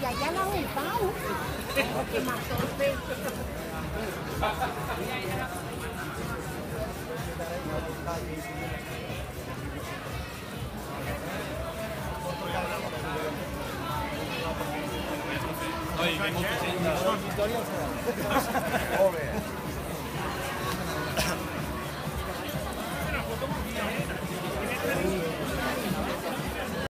Y allá al lado del Pau, que mató el pez. Oye, qué